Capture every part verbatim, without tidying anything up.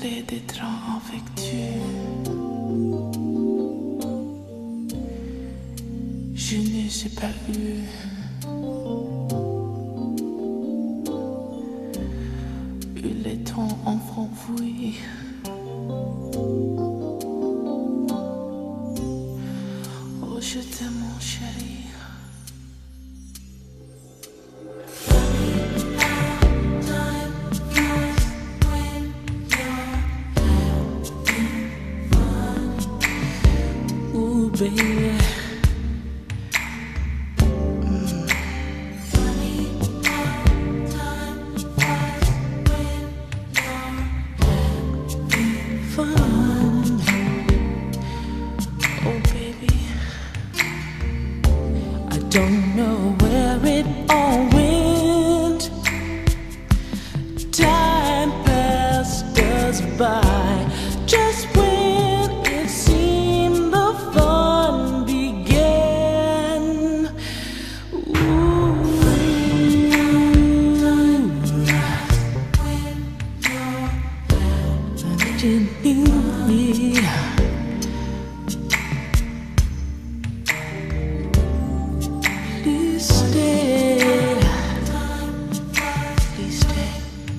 plaît d'être avec Dieu. Je ne sais pas eu eu le temps enfoui. Oh, je t'aime, mon chéri. Ooh, baby. Fun. Oh, baby. I don't know where it all went. Time passed us by just when it seemed the fun began. Ooh. And you knew me. Please stay. Please stay.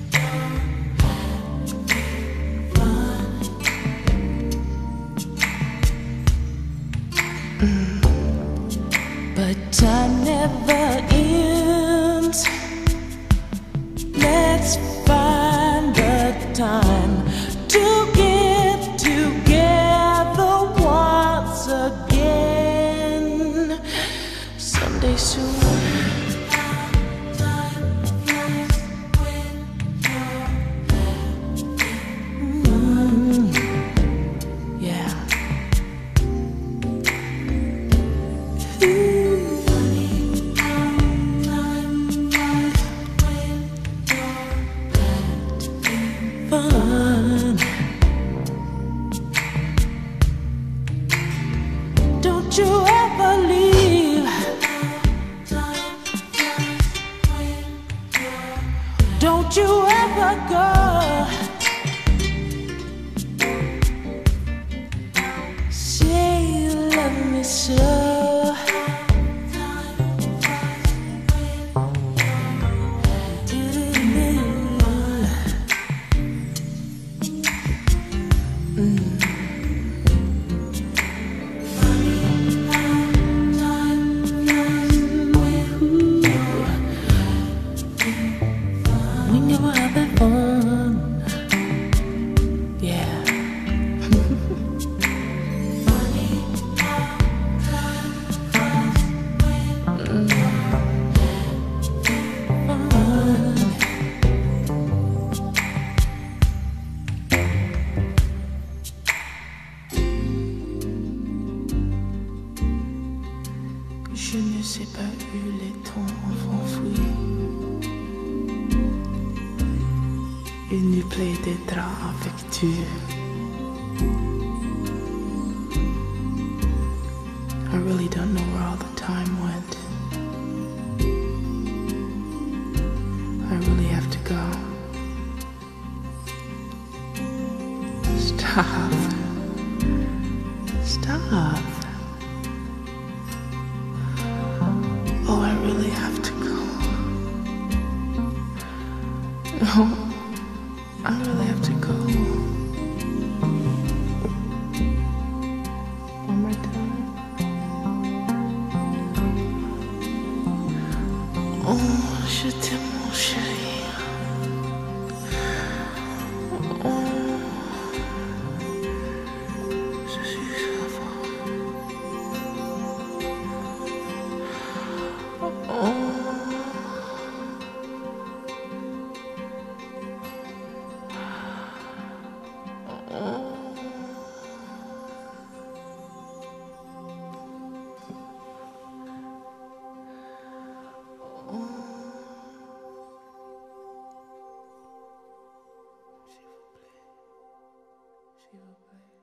Mm. But time never ends. Let's find the time to get together once again. Someday soon. Mm, yeah. Fun. Don't you ever leave. Don't you ever go. Say you love me so. When you're having fun, yeah. Mm. Fun. Je ne sais pas où les temps enfouis. Il nous plaît d'être avec Dieu. I really don't know where all the time went. I really have to go. Stop. Stop. Oh, I really have to go. No. I really have to go. One more time. Oh, je t'aime, mon chéri. Oh, je suis fort. Oh. S'il vous plaît, s'il vous plaît.